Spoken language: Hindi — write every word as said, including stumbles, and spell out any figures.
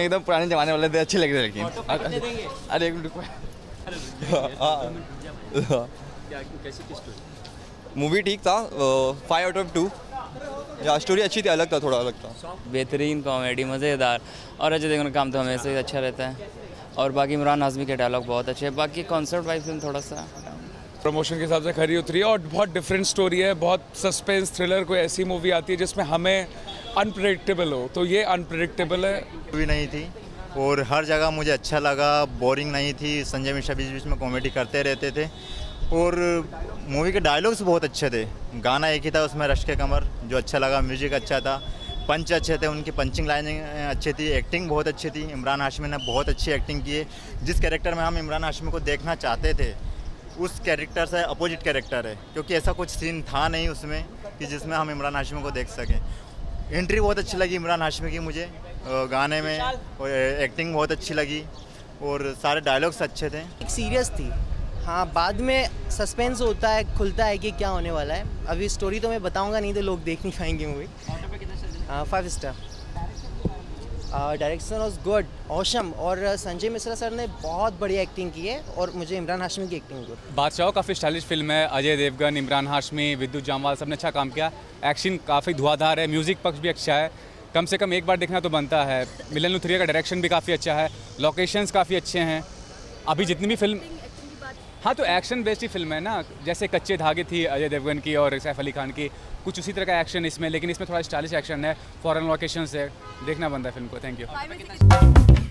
एकदम पुराने जमाने वाले थे, अच्छे लग रहे लेकिन। अरे एक मिनट, मूवी ठीक था, फाइव आउट ऑफ टू। या स्टोरी अच्छी थी, अलग था, थोड़ा अलग था। बेहतरीन कॉमेडी, मज़ेदार, और अजय देवगन का काम तो हमेशा ही अच्छा रहता है। और बाकी इमरान हाशमी के डायलॉग बहुत अच्छे हैं। बाकी कॉन्सेप्ट वाइज फिल्म थोड़ा सा प्रमोशन के हिसाब से खरी उतरी है और बहुत डिफरेंट स्टोरी है, बहुत सस्पेंस थ्रिलर। कोई ऐसी मूवी आती है जिसमें हमें अनप्रेडिक्टेबल हो, तो ये अनप्रेडिक्टेबल है। मूवी नहीं थी और हर जगह मुझे अच्छा लगा, बोरिंग नहीं थी। संजय मिश्रा बीच बीच में कॉमेडी करते रहते थे और मूवी के डायलॉग्स बहुत अच्छे थे। गाना एक ही था उसमें, रश के कमर, जो अच्छा लगा। म्यूजिक अच्छा था, पंच अच्छे थे, उनकी पंचिंग लाइनिंग अच्छी थी, एक्टिंग बहुत अच्छी थी। इमरान हाशमी ने बहुत अच्छी एक्टिंग की है। जिस कैरेक्टर में हम इमरान हाशमी को देखना चाहते थे उस कैरेक्टर से अपोजिट कैरेक्टर है, क्योंकि ऐसा कुछ सीन था नहीं उसमें कि जिसमें हम इमरान हाशमी को देख सकें। एंट्री बहुत अच्छी लगी इमरान हाशमी की मुझे गाने में, और एक्टिंग बहुत अच्छी लगी और सारे डायलॉग्स अच्छे थे। एक सीरियस थी, हाँ, बाद में सस्पेंस होता है, खुलता है कि क्या होने वाला है। अभी स्टोरी तो मैं बताऊंगा नहीं तो लोग देख नहीं पाएंगे movie. Five star, direction was good, awesome, और संजय मिश्रा सर ने बहुत बढ़िया एक्टिंग की है और मुझे इमरान हाशमी की एक्टिंग गुड। बादशाह काफ़ी स्टाइलिश फिल्म है। अजय देवगन, इमरान हाशमी, विद्युत जामवाल सब ने अच्छा काम किया। एक्शन काफ़ी धुआंधार है, म्यूज़िक पक्ष भी अच्छा है, कम से कम एक बार देखना तो बनता है। मिलन लुथरिया का डायरेक्शन भी काफ़ी अच्छा है, लोकेशंस काफ़ी अच्छे हैं। अभी जितनी भी फिल्म, हाँ, तो एक्शन बेस्ड ही फिल्म है ना, जैसे कच्चे धागे थी अजय देवगन की और सैफ अली खान की, कुछ उसी तरह का एक्शन इसमें, लेकिन इसमें थोड़ा स्टाइलिश एक्शन है, फॉरेन लोकेशंस है, देखना बनता है फिल्म को। Thank you.